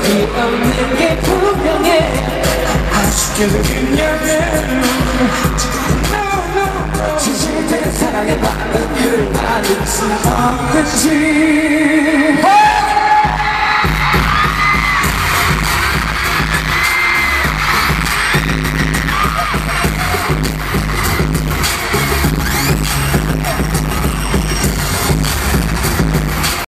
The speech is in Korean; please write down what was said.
기억이 없는 게 분명해. 아쉽게도 그녀는 진실된 사랑의 마음을 아는 수 없는지.